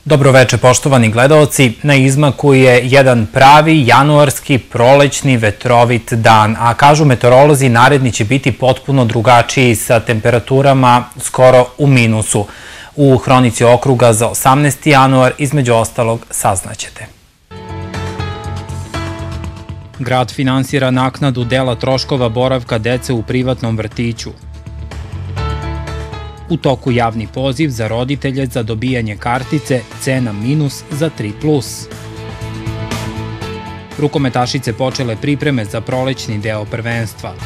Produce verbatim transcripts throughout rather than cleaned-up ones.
Dobroveče, poštovani gledaoci. Na izmaku je jedan pravi januarski prolećni vetrovit dan, a kažu meteorolozi naredni će biti potpuno drugačiji sa temperaturama skoro u minusu. U hronici okruga za osamnaesti januar između ostalog saznaćete. Grad finansira naknadu dela troškova boravka dece u privatnom vrtiću. U toku javni poziv za roditelje za dobijanje kartice cena minus za tri plus. Rukometašice počele pripreme za prolećni deo prvenstva.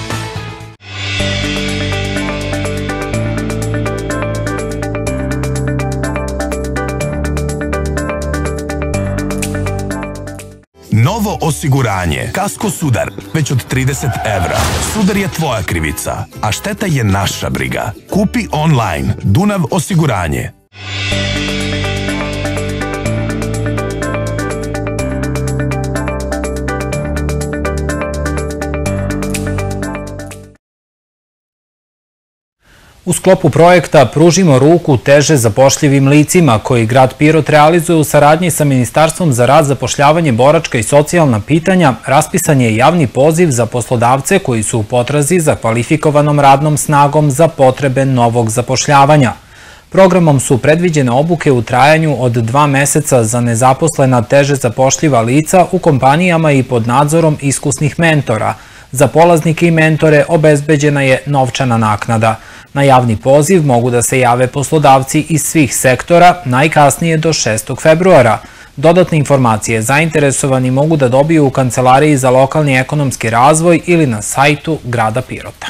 Novo osiguranje. Kasko Sudar. Već od trideset evra. Sudar je tvoja krivica, a šteta je naša briga. Kupi online. Dunav osiguranje. U sklopu projekta Pružimo ruku teže zapošljivim licima koji grad Pirot realizuje u saradnji sa Ministarstvom za rad, zapošljavanje, boračka i socijalna pitanja, raspisan je javni poziv za poslodavce koji su u potrazi za kvalifikovanom radnom snagom za potrebe novog zapošljavanja. Programom su predviđene obuke u trajanju od dva meseca za nezaposlena teže zapošljiva lica u kompanijama i pod nadzorom iskusnih mentora. Za polaznike i mentore obezbeđena je novčana naknada. Na javni poziv mogu da se jave poslodavci iz svih sektora najkasnije do šestog februara. Dodatne informacije zainteresovani mogu da dobiju u Kancelariji za lokalni ekonomski razvoj ili na sajtu grada Pirota.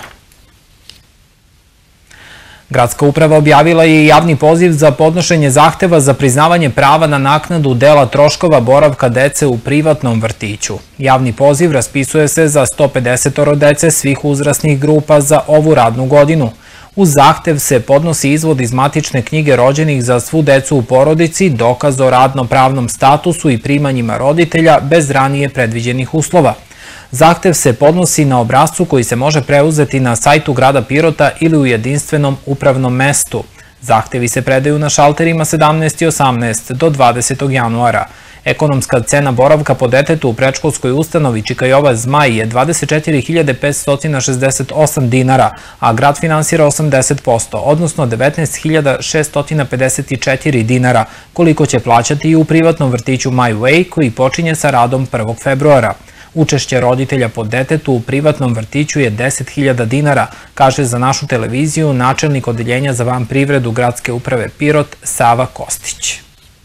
Gradska uprava objavila je javni poziv za podnošenje zahteva za priznavanje prava na naknadu dela troškova boravka dece u privatnom vrtiću. Javni poziv raspisuje se za sto pedeset dece svih uzrasnih grupa za ovu radnu godinu. Uz zahtev se podnosi izvod iz matične knjige rođenih za svu decu u porodici, dokaz o radno-pravnom statusu i primanjima roditelja bez ranije predviđenih uslova. Zahtev se podnosi na obrascu koji se može preuzeti na sajtu grada Pirota ili u jedinstvenom upravnom mestu. Zahtevi se predaju na šalterima sedamnaest i osamnaest do dvadesetog januara. Ekonomska cena boravka po detetu u predškolskoj ustanovi Čika Jova Zmaj je dvadeset četiri hiljade petsto šezdeset osam dinara, a grad finansira osamdeset posto, odnosno devetnaest hiljada šeststo pedeset četiri dinara, koliko će plaćati i u privatnom vrtiću My Way koji počinje sa radom prvog februara. Učešće roditelja po detetu u privatnom vrtiću je deset hiljada dinara, kaže za našu televiziju načelnik odeljenja za vanprivredu Gradske uprave Pirot Sava Kostić.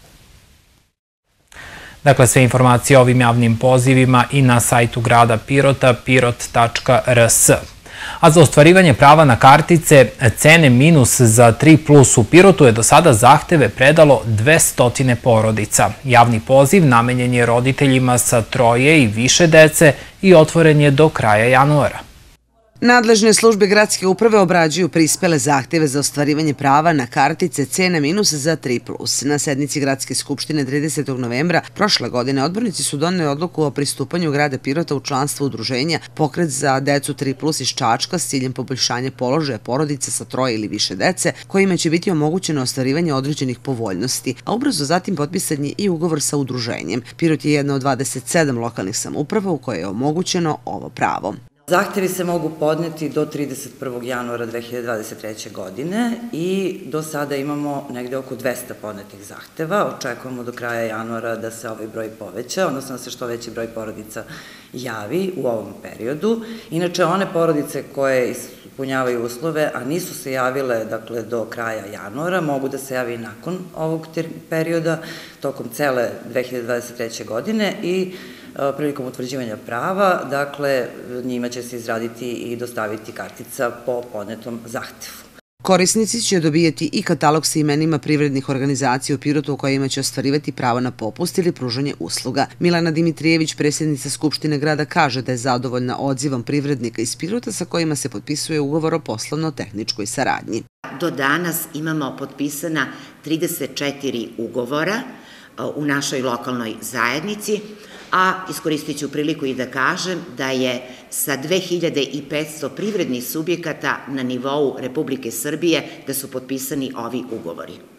Dakle, sve informacije o ovim javnim pozivima i na sajtu grada Pirota pirot tačka r s. A za ostvarivanje prava na kartice cene minus za tri plus u Pirotu je do sada zahteve predalo dvesta porodica. Javni poziv namenjen je roditeljima sa troje i više dece i otvoren je do kraja januara. Nadležne službe gradske uprave obrađuju prispele zahteve za ostvarivanje prava na kartice cene minus za tri plus. Na sednici Gradske skupštine tridesetog novembra prošle godine odbornici su doneli odluku o pristupanju grada Pirota u članstvo udruženja Pokret za decu tri plus iz Čačka s ciljem poboljšanja položaja porodica sa troje ili više dece, kojima će biti omogućeno ostvarivanje određenih povoljnosti, a ubrzo zatim potpisan je i ugovor sa udruženjem. Pirot je jedna od dvadeset sedam lokalnih samouprava u kojoj je omogućeno ovo pravo. Zahtevi se mogu podneti do trideset prvog januara dve hiljade dvadeset treće. godine i do sada imamo negde oko dvesta podnetih zahteva. Očekujemo do kraja januara da se ovaj broj poveća, odnosno da se što veći broj porodica javi u ovom periodu. Inače, one porodice koje ispunjavaju uslove, a nisu se javile dakle, do kraja januara, mogu da se javi nakon ovog perioda, tokom cele dve hiljade dvadeset treće. godine i prilikom utvrđivanja prava, dakle, njima će se izraditi i dostaviti kartica po podnetom zahtevu. Korisnici će dobijeti i katalog sa imenima privrednih organizacija u Pirotu u kojima će ostvarivati pravo na popust ili pružanje usluga. Milana Dimitrijević, predsjednica Skupštine grada, kaže da je zadovoljna odzivom privrednika iz Pirota sa kojima se potpisuje ugovor o poslovno-tehničkoj saradnji. Do danas imamo potpisana trideset četiri ugovora u našoj lokalnoj zajednici, a iskoristit ću priliku i da kažem da je sa dve hiljade petsto privrednih subjekata na nivou Republike Srbije da su potpisani ovi ugovori.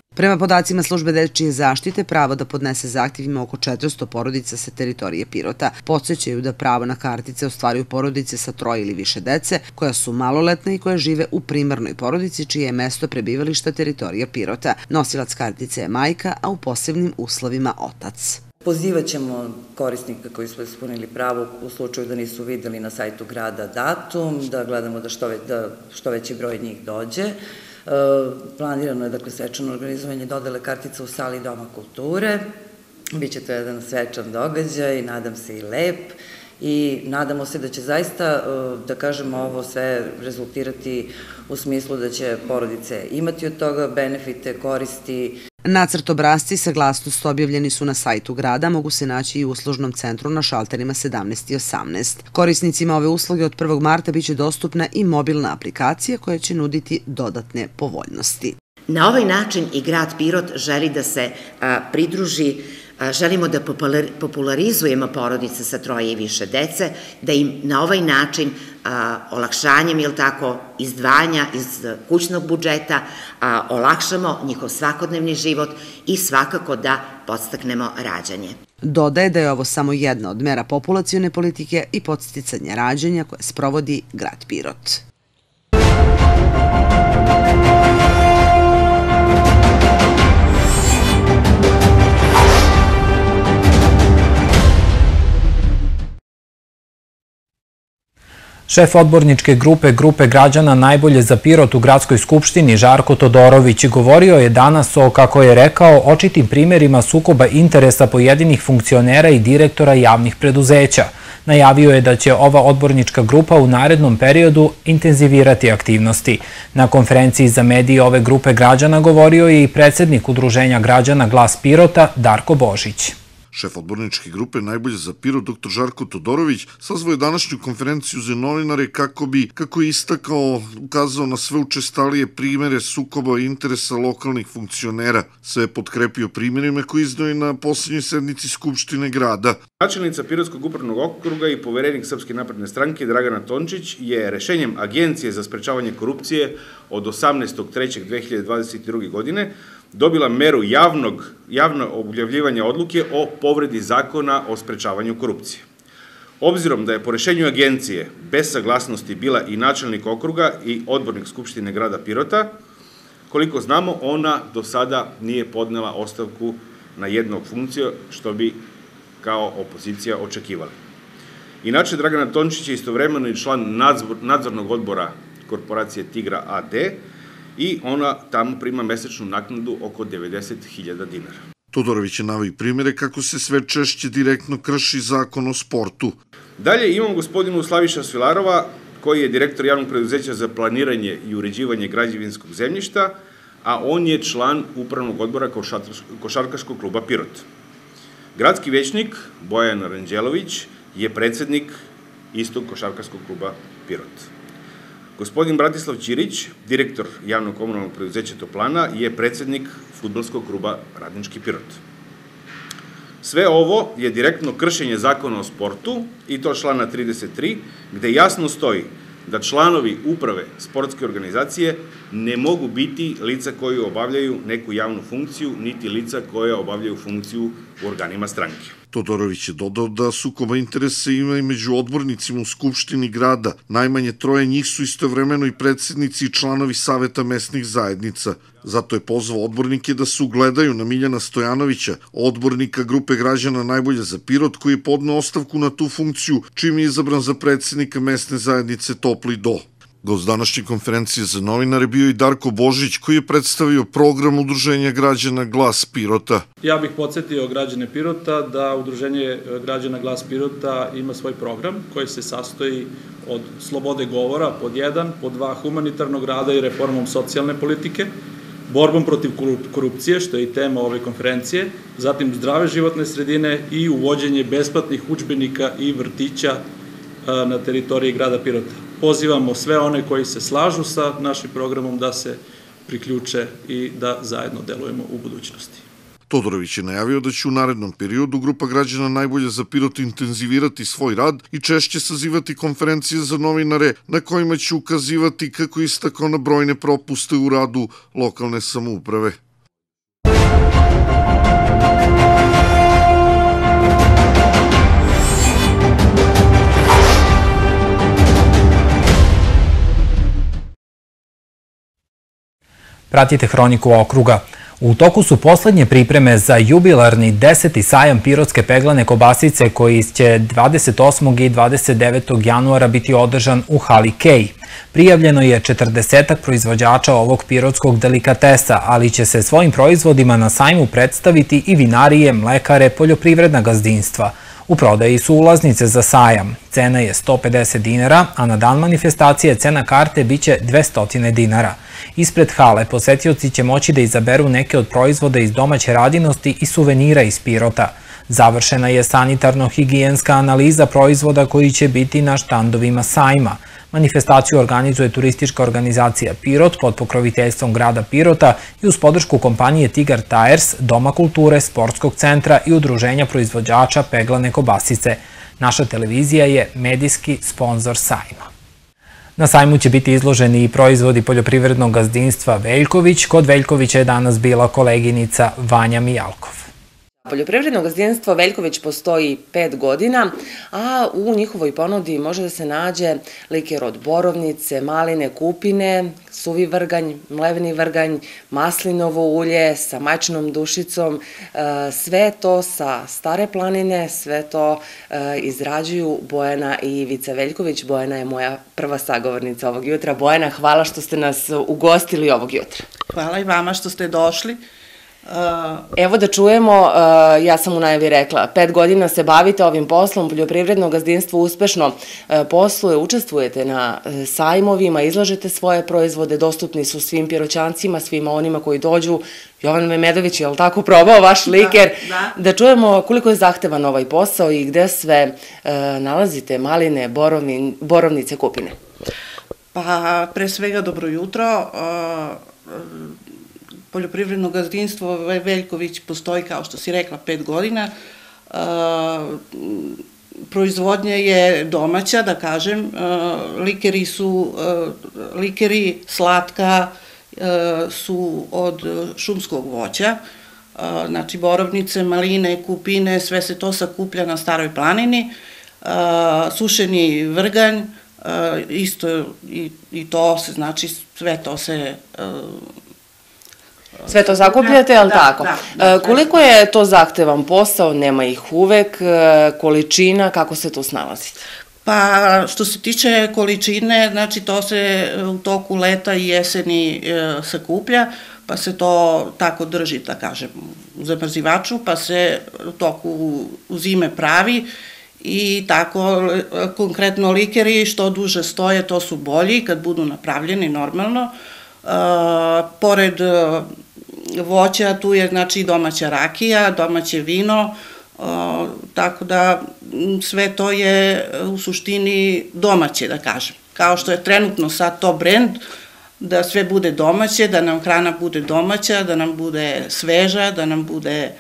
Prema podacima službe dečije zaštite, pravo da podnese zahtjev ima oko četiristo porodica sa teritorije Pirota. Podsjećaju da pravo na kartice ostvaruju porodice sa troje ili više dece, koja su maloletne i koje žive u primarnoj porodici, čije je mesto prebivališta teritorija Pirota. Nosilac kartice je majka, a u posebnim uslovima otac. Pozivat ćemo korisnika koji su ispunili pravo u slučaju da nisu videli na sajtu grada datum, da gledamo da što, ve, da što veći broj njih dođe. E, planirano je dakle svečano organizovanje dodele kartica u sali Doma kulture. Biće to jedan svečan događaj, nadam se i lep. I nadamo se da će zaista, da kažemo, ovo sve rezultirati u smislu da će porodice imati od toga benefite, koristi. Nacrt obrasci i saglasnost objavljeni su na sajtu grada, mogu se naći i u uslužnom centru na šalterima sedamnaest i osamnaest. Korisnicima ove usluge od prvog marta biće dostupna i mobilna aplikacija koja će nuditi dodatne povoljnosti. Na ovaj način i grad Pirot želi da se pridruži. Želimo da popularizujemo porodice sa troje i više dece, da im na ovaj način olakšanjem, jel tako, izdvajanja iz kućnog budžeta olakšamo njihov svakodnevni život i svakako da podstaknemo rađanje. Dodaje da je ovo samo jedna od mera populacione politike i podsticanja rađanja koje sprovodi grad Pirot. Šef odborničke grupe Grupe građana Najbolje za Pirot u Gradskoj skupštini Žarko Todorović govorio je danas o, kako je rekao, očitim primjerima sukoba interesa pojedinih funkcionera i direktora javnih preduzeća. Najavio je da će ova odbornička grupa u narednom periodu intenzivirati aktivnosti. Na konferenciji za medije ove Grupe građana govorio je i predsjednik Udruženja građana Glas Pirota Darko Božić. Šef odborničke grupe Najbolje za Pirot, doktor Žarko Todorović, sazvao je današnju konferenciju za novinare kako bi, kako je istakao, ukazao na sve učestalije primere sukoba interesa lokalnih funkcionera. Sve je potkrepio primjerima koji iznao na posljednjoj sednici Skupštine grada. Načelnica Pirotskog upravnog okruga i poverenik Srpske napredne stranke Dragana Tončić je rešenjem Agencije za sprečavanje korupcije od osamnaestog trećeg dve hiljade dvadeset druge. godine dobila meru javnog, javno objavljivanja odluke o povredi zakona o sprečavanju korupcije. Obzirom da je po rešenju agencije bez saglasnosti bila i načelnik okruga i odbornik Skupštine grada Pirota, koliko znamo, ona do sada nije podnela ostavku na jednog funkciju, što bi kao opozicija očekivali. Inače, Dragana Tončić je istovremeno i član nadzornog odbora korporacije Tigra a de, i ona tamo prima mesečnu naknadu oko devedeset hiljada dinara. Todorović je naveo i primjere kako se sve češće direktno krši zakon o sportu. Dalje imamo gospodinu Slaviša Svilarova, koji je direktor javnog preduzeća za planiranje i uređivanje građevinskog zemljišta, a on je član upravnog odbora Košarkaškog kluba Pirot. Gradski većnik Bojan Ranđelović je predsednik istog Košarkaškog kluba Pirot. Gospodin Bratislav Ćirić, direktor javnog komunalnog preduzeća Toplana, je predsednik fudbalskog kluba Radnički Pirot. Sve ovo je direktno kršenje zakona o sportu, i to člana trideset tri, gde jasno stoji da članovi uprave sportske organizacije ne mogu biti lica koji obavljaju neku javnu funkciju, niti lica koja obavljaju funkciju u organima stranke. Todorović je dodao da sukoba interesa ima i među odbornicima u Skupštini grada. Najmanje troje njih su istovremeno i predsjednici i članovi Saveta mesnih zajednica. Zato je pozvao odbornike da se ugledaju na Miljana Stojanovića, odbornika Grupe građana Najbolje za Pirot, koji je podneo ostavku na tu funkciju, čim je izabran za predsjednika mesne zajednice Topli Do. Gost današnje konferencije za novinare bio i Darko Božić, koji je predstavio program Udruženja građana Glas Pirota. Ja bih podsjetio građane Pirota da Udruženje građana Glas Pirota ima svoj program koji se sastoji od slobode govora, pod jedan, pod dva, humanitarnog rada i reformom socijalne politike, borbom protiv korupcije, što je i tema ove konferencije, zatim zdrave životne sredine i uvođenje besplatnih udžbenika i vrtića na teritoriji grada Pirota. Pozivamo sve one koji se slažu sa našim programom da se priključe i da zajedno delujemo u budućnosti. Todorović je najavio da će u narednom periodu Grupa građana Najbolje za Pirot intenzivirati svoj rad i češće sazivati konferencije za novinare na kojima će ukazivati, kako istakao, na brojne propuste u radu lokalne samouprave. Pratite Hroniku okruga. U toku su poslednje pripreme za jubilarni deseti sajam pirotske peglane kobasice koji će dvadeset osmog i dvadeset devetog januara biti održan u hali Kej. Prijavljeno je četrdesetak proizvođača ovog pirotskog delikatesa, ali će se svojim proizvodima na sajmu predstaviti i vinarije, mlekare, poljoprivredna gazdinstva. U prodaji su ulaznice za sajam. Cena je sto pedeset dinara, a na dan manifestacije cena karte biće dvesta dinara. Ispred hale posetioci će moći da izaberu neke od proizvoda iz domaće radinosti i suvenira iz Pirota. Završena je sanitarno-higijenska analiza proizvoda koji će biti na štandovima sajma. Manifestaciju organizuje turistička organizacija Pirot pod pokroviteljstvom grada Pirota i uz podršku kompanije Tigar Tires, Doma kulture, Sportskog centra i Udruženja proizvođača peglane kobasice. Naša televizija je medijski sponsor sajma. Na sajmu će biti izloženi i proizvodi poljoprivrednog gazdinstva Veljković. Kod Veljkovića je danas bila koleginica Vanja Mijalkov. Poljoprivredno gazdinstvo Veljković postoji pet godina, a u njihovoj ponudi može da se nađe liker od borovnice, maline, kupine, suvi vrganj, mleveni vrganj, maslinovo ulje sa majčinom dušicom, sve to sa Stare planine, sve to izrađuju Bojana i Ivica Veljković. Bojana je moja prva sagovornica ovog jutra. Bojana, hvala što ste nas ugostili ovog jutra. Hvala i vama što ste došli. Evo da čujemo, ja sam u najavi rekla, pet godina se bavite ovim poslom, poljoprivredno gazdinstvo uspešno posluje, učestvujete na sajmovima, izlažete svoje proizvode, dostupni su svim Piroćancima, svima onima koji dođu. Jovan Memedović je li tako probao vaš liker? Da čujemo koliko je zahtevan ovaj posao i gde sve nalazite maline, borovnice, kupine. Pa pre svega dobro jutro. Poljoprivredno gazdinstvo Veljković postoji, kao što si rekla, pet godina. Proizvodnja je domaća, da kažem. Likeri su, likeri slatka su od šumskog voća. Znači, borovnice, maline, kupine, sve se to sakuplja na Staroj planini. Sušeni vrganj, isto i to se, znači, sve to se... Sve to zakupljate, je li tako? Koliko je to zahtevan posao, nema ih uvek, količina, kako se tu snalazite? Pa, što se tiče količine, znači to se u toku leta i jeseni sakuplja, pa se to tako drži, da kažem, u zamrzivaču, pa se u toku zime pravi i tako, konkretno likeri, što duže stoje, to su bolji, kad budu napravljeni normalno. Pored voća, tu je znači domaća rakija, domaće vino, tako da sve to je u suštini domaće, da kažem. Kao što je trenutno sad to brend, da sve bude domaće, da nam hrana bude domaća, da nam bude sveža, da nam bude...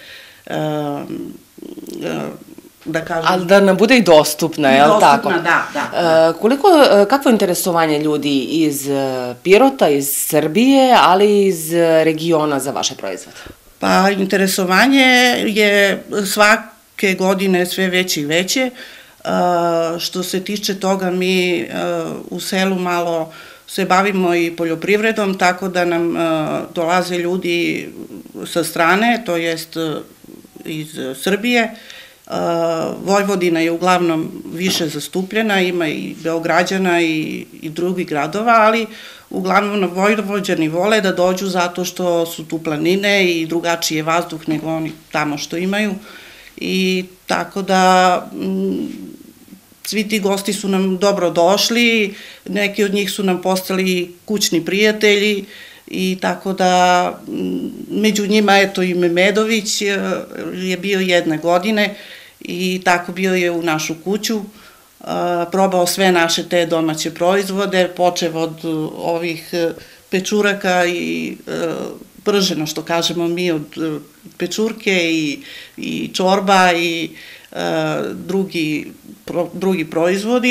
da kažem... Ali da nam bude i dostupna, je li tako? Dostupna, da, da. Koliko, kakvo je interesovanje ljudi iz Pirota, iz Srbije, ali i iz regiona za vaše proizvode? Pa, interesovanje je svake godine sve veće i veće. Što se tiče toga, mi u selu malo se bavimo i poljoprivredom, tako da nam dolaze ljudi sa strane, to jest iz Srbije. Vojvodina je uglavnom više zastupljena, ima i Beograđana i drugih gradova, ali uglavnom Vojvođani vole da dođu zato što su tu planine i drugačiji je vazduh nego oni tamo što imaju. I tako da svi ti gosti su nam dobro došli, neki od njih su nam postali kućni prijatelji i tako da među njima eto i Memedović je bio jedne godine i tako bio je u našu kuću, probao sve naše te domaće proizvode, počev od ovih pečuraka i prženo, što kažemo mi, od pečurke i čorba i drugi proizvodi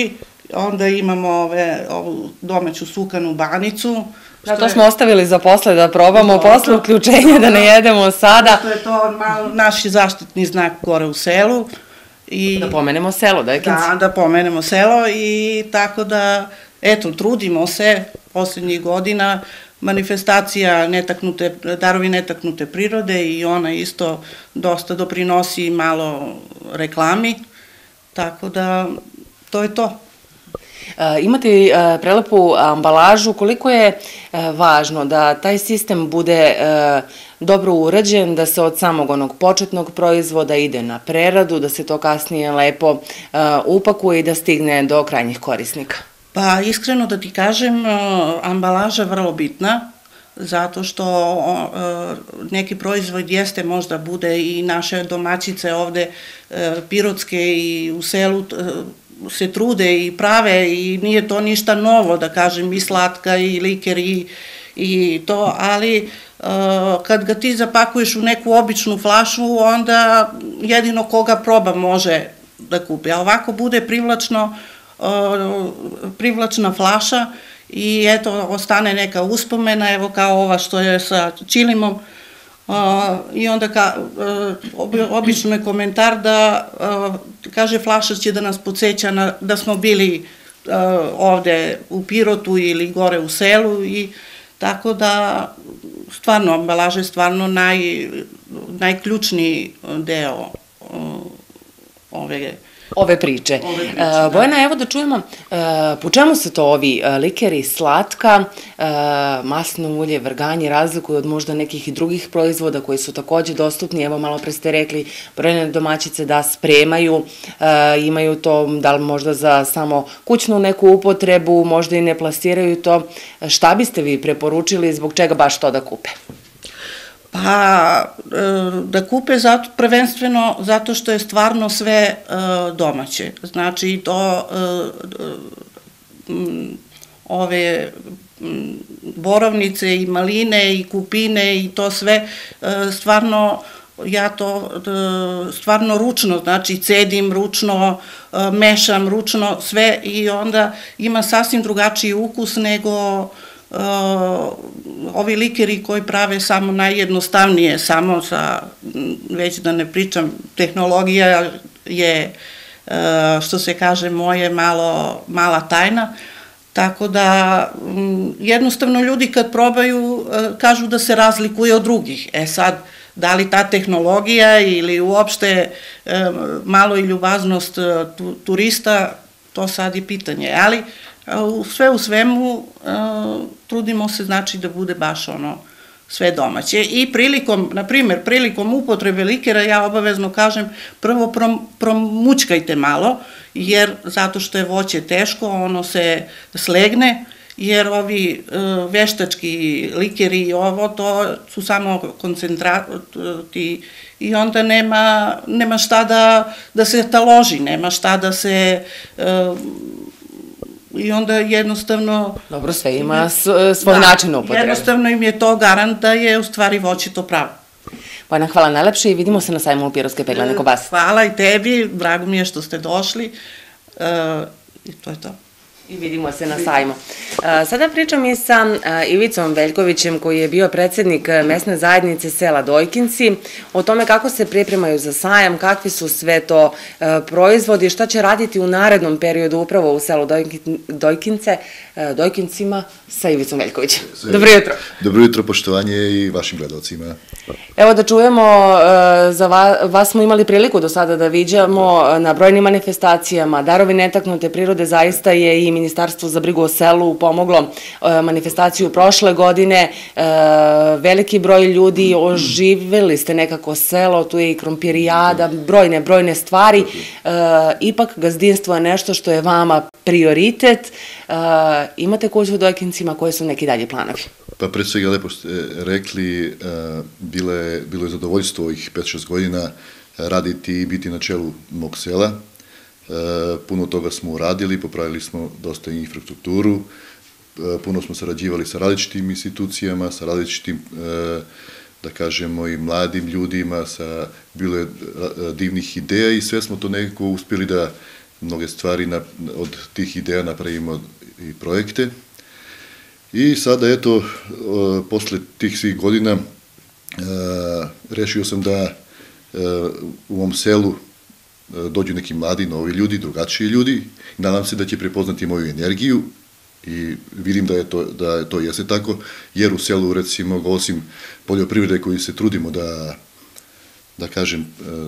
onda imamo ove, ovu domaću sukanu banicu. Da, to smo ostavili za posle da probamo, posle uključenja da ne jedemo sada. Što je to malo naš zaštitni znak gore u selu. Da pomenemo selo, Dojkinci. Da, da pomenemo selo i tako da, eto, trudimo se poslednjih godina, manifestacija netaknute, darovi netaknute prirode i ona isto dosta doprinosi malo reklami, tako da to je to. Imate prelepu ambalažu, koliko je važno da taj sistem bude dobro urađen, da se od samog onog početnog proizvoda ide na preradu, da se to kasnije lepo upakuje i da stigne do krajnjih korisnika? Pa iskreno da ti kažem, ambalaža je vrlo bitna, zato što neki proizvod jeste možda bude i naše domaćice ovde pirotske i u selu se trude i prave i nije to ništa novo, da kažem, i slatka i liker i, i to, ali kad ga ti zapakuješ u neku običnu flašu, onda jedino koga proba može da kupi. A ovako bude privlačno, privlačna flaša i eto, ostane neka uspomena, evo kao ova što je sa čilimom, i onda obično je komentar da kaže flaša će da nas podsjeća da smo bili ovde u Pirotu ili gore u selu i tako da stvarno ambalaža je stvarno najključniji deo ove ove priče. Bojana, evo da čujemo, po čemu se to ovi likeri, slatka, masno ulje, vrganje razlikuju od možda nekih i drugih proizvoda koji su takođe dostupni? Evo, malo pre ste rekli, brojne domaćice da spremaju, imaju to, da li možda za samo kućnu neku upotrebu, možda i ne plasiraju to. Šta biste vi preporučili, zbog čega baš to da kupe? Pa, da kupe prvenstveno zato što je stvarno sve domaće. Znači, to ove borovnice i maline i kupine i to sve, stvarno, ja to stvarno ručno, znači cedim ručno, mešam ručno sve i onda ima sasvim drugačiji ukus nego ovi likeri koji prave samo najjednostavnije, samo sa, već da ne pričam, tehnologija je, što se kaže, moje mala tajna, tako da jednostavno ljudi kad probaju kažu da se razlikuje od drugih. E sad, da li ta tehnologija ili uopšte malo i ljubaznost turista, to sad je pitanje, ali sve u svemu trudimo se, znači, da bude baš ono sve domaće i prilikom, na primjer, prilikom upotrebe likera ja obavezno kažem prvo promućkajte malo, jer zato što je voće teško, ono se slegne, jer ovi veštački likeri i ovo, to su samo koncentrati i onda nema šta da se taloži, nema šta da se i onda jednostavno... Dobro, sve ima svoj način upotrebe. Jednostavno im je to garant da je u stvari voće to pravo. Bojana, hvala najlepše i vidimo se na sajmu pirotske peglane kobase. Hvala i tebi, drago mi je što ste došli i to je to. I vidimo se na sajmu. Sada pričam i sa Ivicom Veljkovićem, koji je bio predsednik mesne zajednice sela Dojkinci, o tome kako se pripremaju za sajam, kakvi su sve to proizvodi, šta će raditi u narednom periodu upravo u selu Dojkince, Dojkincima sa Ivicom Veljkovićem. Dobro jutro. Dobro jutro, poštovanje i vašim gledalcima. Evo da čujemo, za vas smo imali priliku do sada da viđamo na brojnim manifestacijama, darovi netaknute prirode, zaista je i Ministarstvo za brigu o selu pomoglo manifestaciju prošle godine, veliki broj ljudi, oživeli ste nekako selo, tu je i krompirijada, brojne, brojne stvari, ipak gazdinstvo je nešto što je vama prioritet, imate kuću u Dojkincima, koje su neki dalji planovi? Pa pred svega lepo ste rekli, bilo je zadovoljstvo ovih pet šest godina raditi i biti na čelu mog sela. Puno toga smo uradili, popravili smo dosta infrastrukturu, puno smo sarađivali sa različitim institucijama, sa različitim, da kažemo, i mladim ljudima, bilo je divnih ideja i sve smo to nekako uspjeli mnoge stvari, od tih ideja napravimo i projekte. I sada, eto, posle tih svih godina rešio sam da u ovom selu dođu neki mladi, novi ljudi, drugačiji ljudi. Nadam se da će prepoznati moju energiju i vidim da je to, da to jeste tako, jer u selu, recimo, osim poljoprivrede koju se trudimo da, da kažem,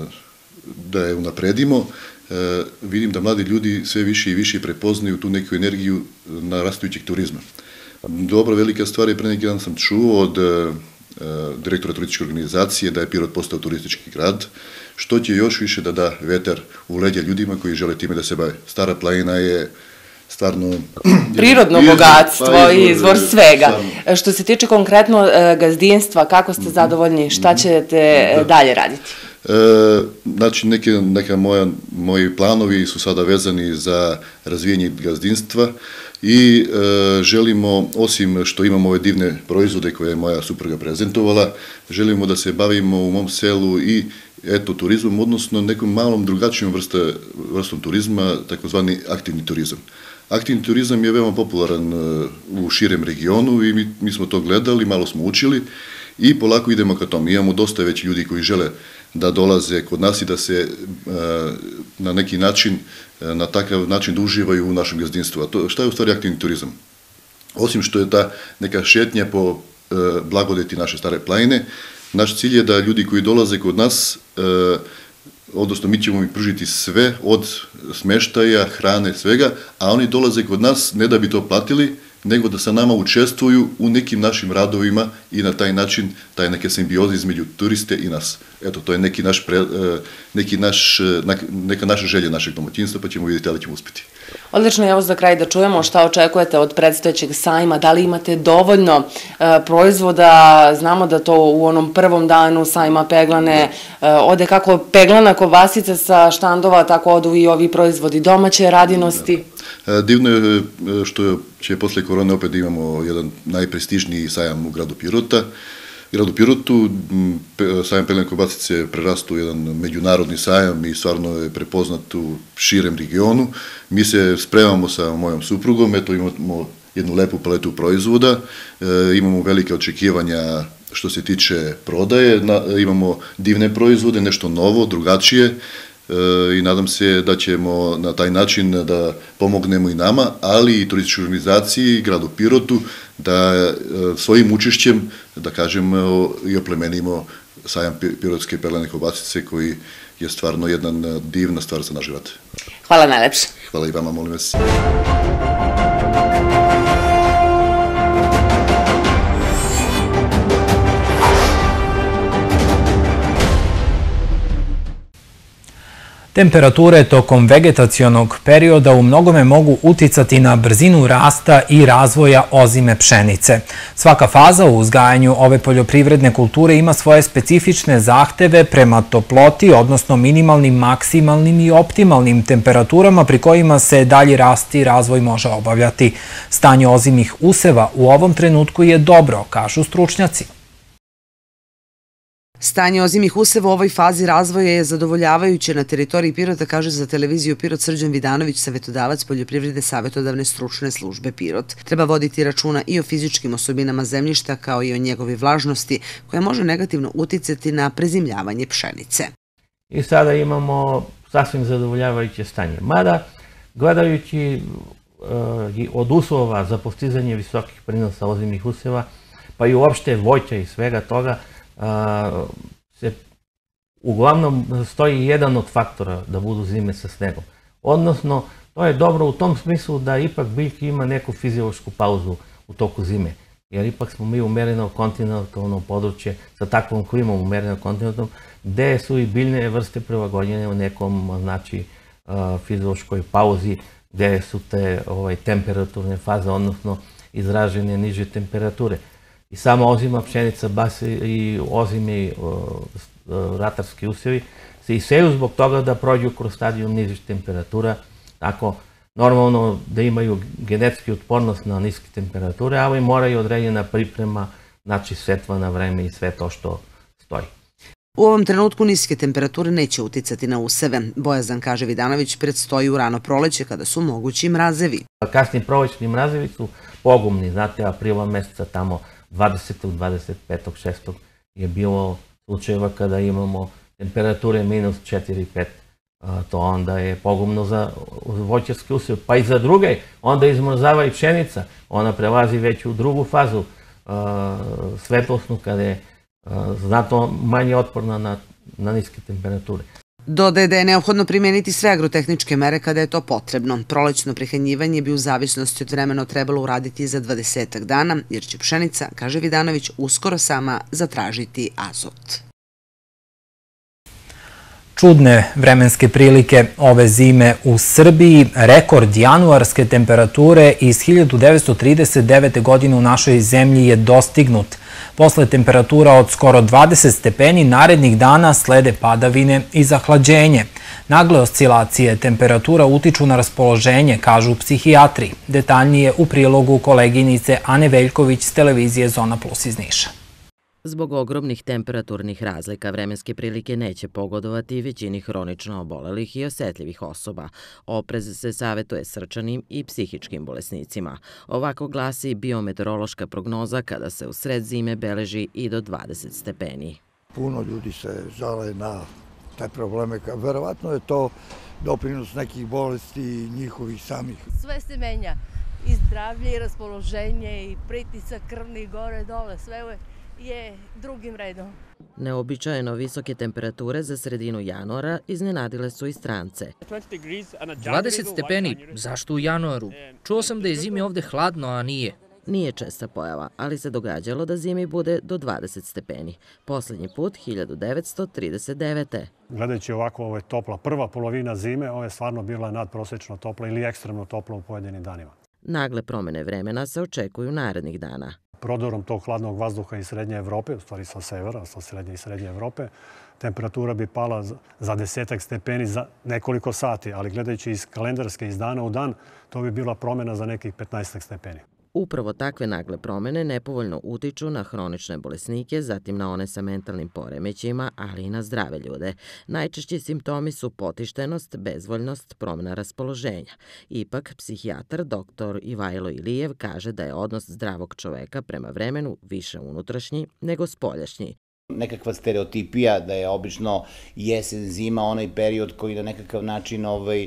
da je unapredimo, vidim da mladi ljudi sve više i više prepoznaju tu neku energiju narastajućeg turizma. Dobro, velika stvar je, pre neki dan sam čuo od direktora turističke organizacije da je Pirot postao turistički grad, što će još više da da vetar u leđa ljudima koji žele time da se bave. Stara planina je stvarno... Prirodno bogatstvo i izvor svega. Što se tiče konkretno gazdinstva, kako ste zadovoljni, šta ćete dalje raditi? Znači, neka moji planovi su sada vezani za razvijenje gazdinstva i želimo, osim što imamo ove divne proizvode koje je moja supruga prezentovala, želimo da se bavimo u mom selu i eto turizmom, odnosno nekom malom drugačijom vrstom turizma, takozvani aktivni turizam. Aktivni turizam je veoma popularan u širem regionu i mi smo to gledali, malo smo učili i polako idemo ka tom. Imamo dosta već ljudi koji žele da dolaze kod nas i da se na neki način, na takav način da uživaju u našem gazdinstvu. A šta je u stvari aktivni turizam? Osim što je ta neka šetnja po blagodeti naše Stare planine, naš cilj je da ljudi koji dolaze kod nas, odnosno mi ćemo im pružiti sve od smeštaja, hrane, svega, a oni dolaze kod nas ne da bi to platili, nego da sa nama učestvuju u nekim našim radovima i na taj način, taj neke simbioze između turiste i nas. Eto, to je neki naš, neki naš, neka naša želja našeg domaćinstva, pa ćemo vidjeti da li ćemo uspjeti. Odlično, evo za kraj da čujemo šta očekujete od predstojećeg sajma, da li imate dovoljno proizvoda, znamo da to u onom prvom danu sajma Peglane ode kako peglana kobasica sa štandova, tako odu i ovi proizvodi domaće radinosti. Divno je što će posle korone opet imamo jedan najprestižniji sajam u gradu Pirota. U gradu Pirotu sajam peglane kobasice prerastu u jedan međunarodni sajam i stvarno je prepoznat u širem regionu. Mi se spremamo sa mojom suprugom, eto imamo jednu lepu paletu proizvoda, imamo velike očekivanja što se tiče prodaje, imamo divne proizvode, nešto novo, drugačije, i nadam se da ćemo na taj način da pomognemo i nama, ali i turističkoj organizaciji i gradu Pirotu da svojim učešćem, da kažemo, i oplemenimo sajam pirotske peglane kobasice koji je stvarno jedna divna stvar za naš grad. Hvala najlepše. Hvala i vama, molim vas. Temperature tokom vegetacionog perioda u mnogome mogu uticati na brzinu rasta i razvoja ozime pšenice. Svaka faza u uzgajanju ove poljoprivredne kulture ima svoje specifične zahteve prema toploti, odnosno minimalnim, maksimalnim i optimalnim temperaturama pri kojima se dalji rast i razvoj može obavljati. Stanje ozimih useva u ovom trenutku je dobro, kažu stručnjaci. Stanje ozimih useva u ovoj fazi razvoja je zadovoljavajuće na teritoriji Pirota, kaže za televiziju Pirot Srđan Vidanović, savjetodavac poljoprivrede savjetodavne stručne službe Pirot. Treba voditi računa i o fizičkim osobinama zemljišta kao i o njegovi vlažnosti koja može negativno uticati na prezimljavanje pšenice. I sada imamo sasvim zadovoljavajuće stanje. Mada, gledajući od uslova za postizanje visokih prinosa ozimih useva, pa i uopšte voća i svega toga, se uglavnom stoji jedan od faktora da budu zime sa snegom. Odnosno, to je dobro u tom smislu da ipak biljka ima neku fiziološku pauzu u toku zime. Jer ipak smo mi umereno kontinentalno područje sa takvom klimom umereno kontinentalnom, gde su i biljne vrste prilagođene u nekom, znači, fiziološkoj pauzi, gde su te temperaturne faze, odnosno izražene niže temperature. I sama ozima pšenica, bas i ozimi ratarski usevi se iseju zbog toga da prođu kroz stadijum nižih temperatura, tako normalno da imaju genetski otpornost na niske temperature, ali moraju određena priprema, znači setva na vreme i sve to što stoji. U ovom trenutku niske temperature neće uticati na useve. Bojazan, kaže Vidanović, predstoji u rano proleće kada su mogući mrazevi. Kasni prolećni mrazevi su pogubni, znate, aprila meseca tamo dvadesetog, dvadeset petog, šestog je bilo slučajeva kada imamo temperature minus četiri pet. To onda je pogubno za voćarski usev, pa i za druge. Onda izmrzava i pšenica, ona prelazi već u drugu fazu svetlosnu kada je znatno manje otporna na, na niske temperature. Dodaje da je neophodno primijeniti sve agrotehničke mere kada je to potrebno. Prolećno prehranjivanje bi u zavisnosti od vremena trebalo uraditi za dvadesetak dana, jer će pšenica, kaže Vidanović, uskoro sama zatražiti azot. Čudne vremenske prilike ove zime u Srbiji, rekord januarske temperature iz hiljadu devetsto trideset devete. godine u našoj zemlji je dostignut. Posle temperatura od skoro dvadeset stepeni, narednih dana slede padavine i zahlađenje. Nagle oscilacije temperatura utiču na raspoloženje, kažu psihijatri. Detaljnije u prilogu koleginice Ane Veljković s televizije Zona Plus iz Niša. Zbog ogromnih temperaturnih razlika vremenske prilike neće pogodovati većini hronično obolelih i osetljivih osoba. Oprez se savjetuje srčanim i psihičkim bolesnicima. Ovako glasi biometeorološka prognoza kada se u sred zime beleži i do dvadeset stepeni. Puno ljudi se žale na taj probleme. Verovatno je to doprinos nekih bolesti i njihovih samih. Sve se menja. I zdravlje, i raspoloženje, i pritisak krvni gore, dole, sve je drugim redom. Neobičajeno visoke temperature za sredinu januara iznenadile su i strance. dvadeset stepeni, zašto u januaru? Čuo sam da je zimi ovde hladno, a nije. Nije česta pojava, ali se događalo da zimi bude do dvadeset stepeni. Poslednji put hiljadu devetsto trideset devete. Gledajući ovako, ovo je topla prva polovina zime, ovo je stvarno bila nadprosečno topla ili ekstremno topla u pojedinim danima. Nagle promene vremena se očekuju narednih dana. Prodorom tog hladnog vazduha iz Srednje Evrope, u stvari sa severa, sa Srednje i Srednje Evrope, temperatura bi pala za desetak stepeni za nekoliko sati, ali gledajući iz kalendarske, iz dana u dan, to bi bila promjena za nekih petnaestak stepeni. Upravo takve nagle promene nepovoljno utiču na hronične bolesnike, zatim na one sa mentalnim poremećima, ali i na zdrave ljude. Najčešći simptomi su potištenost, bezvoljnost, promjena raspoloženja. Ipak, psihijatar doktor Ivajlo Ilijev kaže da je odnos zdravog čoveka prema vremenu više unutrašnji nego spoljašnji. Nekakva stereotipija da je obično jesen, zima, onaj period koji na nekakav način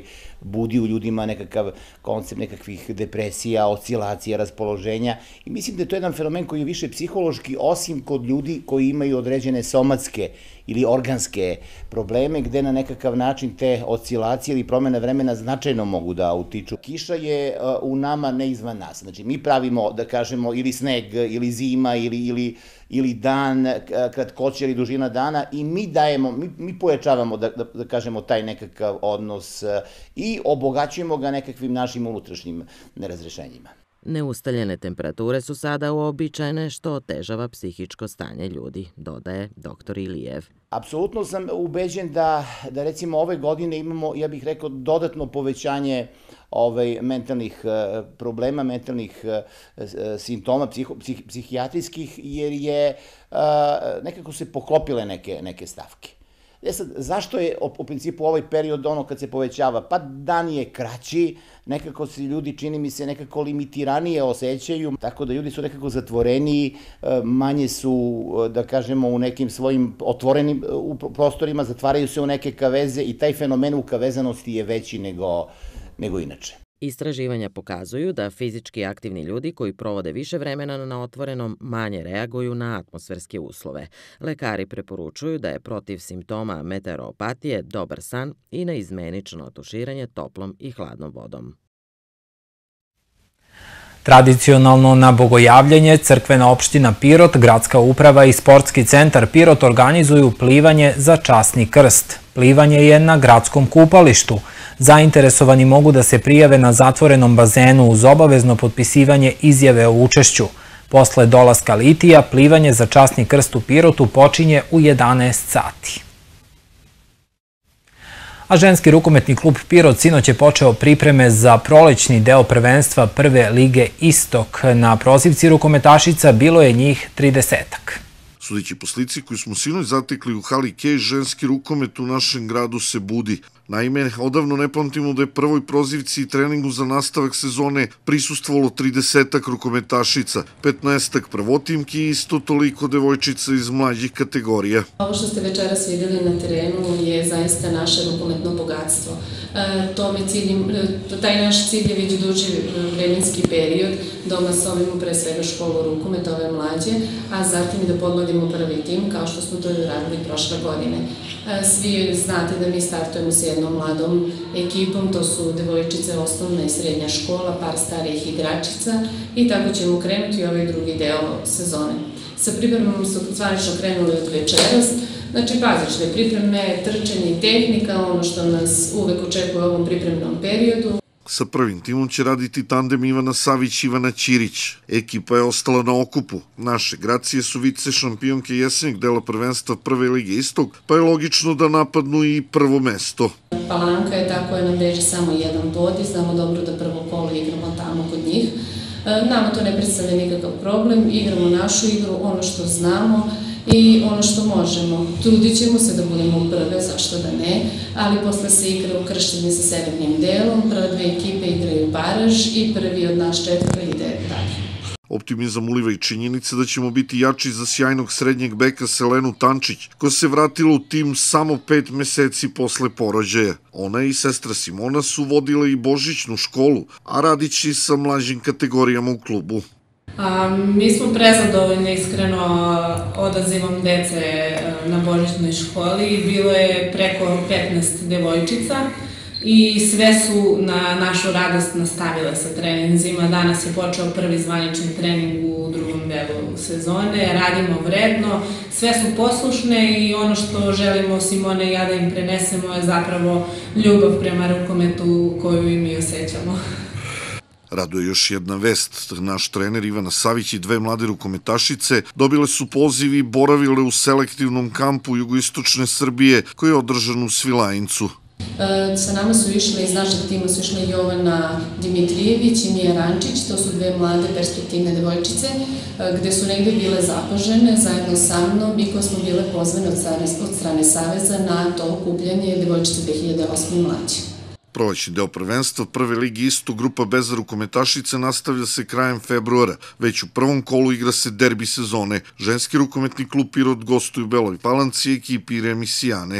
budi u ljudima nekakav koncept nekakvih depresija, oscilacija, raspoloženja. I mislim da je to jedan fenomen koji je više psihološki, osim kod ljudi koji imaju određene somatske ili organske probleme, gde na nekakav način te oscilacije ili promjene vremena značajno mogu da utiču. Kiša je u nama, ne izvan nas. Znači, mi pravimo, da kažemo, ili sneg, ili zima, ili, ili, ili dan, kratkoća ili dužina dana i mi dajemo, mi, mi pojačavamo, da, da, da kažemo, taj nekakav odnos i obogaćujemo ga nekakvim našim unutrašnjim nerazrešenjima. Neustaljene temperature su sada uobičajene, što otežava psihičko stanje ljudi, dodaje doktor Ilijev. Apsolutno sam ubeđen da, da recimo ove godine imamo, ja bih rekao, dodatno povećanje ovaj, mentalnih problema, mentalnih simptoma psiho, psih, psihijatrijskih, jer je nekako se poklopile neke, neke stavke. E sad, zašto je u principu ovaj period ono kad se povećava? Pa dan je kraći, nekako se ljudi, čini mi se, nekako limitiranije osjećaju, tako da ljudi su nekako zatvoreniji, manje su, da kažemo, u nekim svojim otvorenim prostorima, zatvaraju se u neke kaveze i taj fenomen ukavezanosti je veći nego, nego inače. Istraživanja pokazuju da fizički aktivni ljudi koji provode više vremena na otvorenom manje reaguju na atmosferske uslove. Lekari preporučuju da je protiv simptoma meteoropatije dobar san i neizmenično tuširanje toplom i hladnom vodom. Tradicionalno na bogojavljanje crkvena opština Pirot, gradska uprava i sportski centar Pirot organizuju plivanje za časni krst. Plivanje je na gradskom kupalištu. Zainteresovani mogu da se prijave na zatvorenom bazenu uz obavezno potpisivanje izjave o učešću. Posle dolaska litija, plivanje za časni krst u Pirotu počinje u jedanaest sati. A ženski rukometni klub Pirot sinoć je počeo pripreme za prolećni deo prvenstva Prve lige Istok. Na prozivci rukometašica bilo je njih tridesetak. Sudeći po slici koju smo sinoć zatekli u hali Kej, ženski rukomet u našem gradu se budi. Naime, odavno ne pamtimo da je prvoj prozivci i treningu za nastavak sezone prisustvovalo tridesetak rukometašica, petnaestak prvotimki i isto toliko devojčica iz mlađih kategorija. Ovo što ste večeras vidjeli na terenu je zaista naše rukometno bogatstvo. Taj naš cilj je već duži vremenski period da omasovimo pre svega školu rukometa ove mlađe, a zatim i da podmladimo prvi tim kao što smo to i uradili prošle godine. Svi znate da mi startujemo s jednom mladom ekipom, to su devojčice osnovna i srednja škola, par starijih igračica i tako ćemo krenuti i ovaj drugi deo sezone. Sa pripremom su zvanično krenuli od večeras, znači bazične pripreme, trčanje i tehnika, ono što nas uvek očekuje u ovom pripremnom periodu. Sa prvim timom će raditi tandem Ivana Savić i Ivana Ćirić. Ekipa je ostala na okupu. Naše Gracije su vice šampionke jesenjeg dela prvenstva Prve lige Istok, pa je logično da napadnu i prvo mesto. Palanka je ta koja nam beže samo jedan bod i znamo dobro da prvo kolo igramo tamo kod njih. Nama to ne predstavlja nikakav problem, igramo našu igru, ono što znamo i ono što možemo. Trudit ćemo se da budemo prve, zašto da ne, ali posle se igra u krštenje sa severnim delom, prve dve ekipe igraju baraž i prvi od nas četvora ide dalje. Optimizam uliva i činjenica da ćemo biti jači za sjajnog srednjeg beka Selenu Tančić, koja se vratila u tim samo pet meseci posle porođaja. Ona i sestra Simona su vodile i božićnu školu, a radići sa mlađim kategorijama u klubu. Mi smo prezadovoljni iskreno odazivom dece na božićnoj školi. Bilo je preko petnaest devojčica i sve su na našu radost nastavile sa treninzima. Danas je počeo prvi zvanični trening u drugom delu sezone. Radimo vredno, sve su poslušne i ono što želimo Simone i ja da im prenesemo je zapravo ljubav prema rukometu koju i mi osjećamo. Raduje još jedna vest. Naš trener Ivana Savić i dve mlade rukometašice dobile su poziv i boravile u selektivnom kampu jugoistočne Srbije koji je održan u Svilajncu. Sa nama su išle, iz našeg tima su išle Jovana Dimitrijević i Mija Rančić, to su dve mlade perspektivne devojčice, gde su negde bile zapažene zajedno sa mnom i koje smo bile pozvane od strane Saveza na to okupljanje devojčice dve hiljade osme mlađe. Prolećni deo prvenstva Prve ligi Istok grupa bez rukometašice nastavlja se krajem februara. Već u prvom kolu igra se derbi sezone. Ženski rukometni klub Pirot gostuje u Beloj Palanci ekipi Remisijane.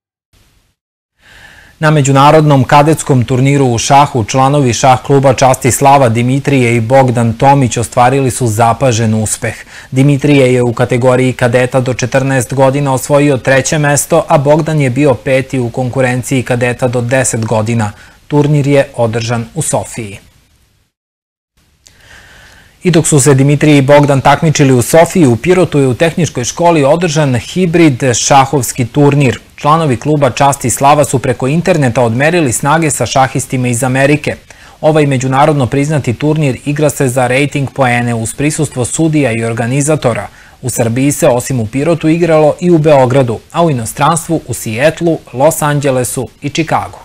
Na međunarodnom kadetskom turniru u šahu članovi šah kluba Čast i slava Dimitrije i Bogdan Tomić ostvarili su zapažen uspeh. Dimitrije je u kategoriji kadeta do četrnaest godina osvojio treće mesto, a Bogdan je bio peti u konkurenciji kadeta do deset godina. Turnir je održan u Sofiji. I dok su se Dimitrije i Bogdan takmičili u Sofiji, u Pirotu je u tehničkoj školi održan hibrid šahovski turnir. Članovi kluba Čast i slava su preko interneta odmerili snage sa šahistima iz Amerike. Ovaj međunarodno priznati turnir igra se za rejting poene uz prisustvo sudija i organizatora. U Srbiji se osim u Pirotu igralo i u Beogradu, a u inostranstvu u Sijetlu, Los Angelesu i Čikagu.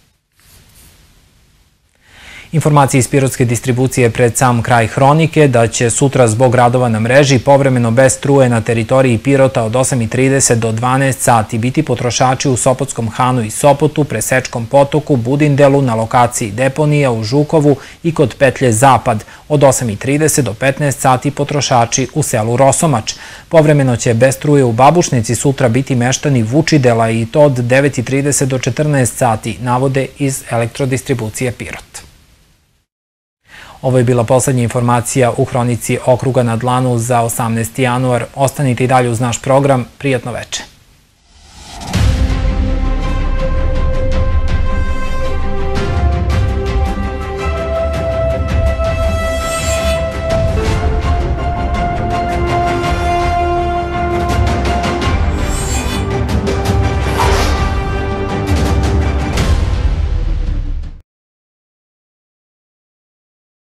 Informacije iz pirotske distribucije pred sam kraj hronike da će sutra zbog radova na mreži povremeno bez struje na teritoriji Pirota od osam i trideset do dvanaest sati biti potrošači u Sopotskom Hanu i Sopotu, Presečkom potoku, Budindelu, na lokaciji deponija u Žukovu i kod petlje Zapad. Od osam i trideset do petnaest sati potrošači u selu Rosomač. Povremeno će bez struje u Babušnici sutra biti meštani Vučidela i to od devet i trideset do četrnaest sati, navode iz elektrodistribucije Pirot. Ovo je bila poslednja informacija u hronici okruga na dlanu za osamnaesti januar. Ostanite i dalje uz naš program. Prijatno veče.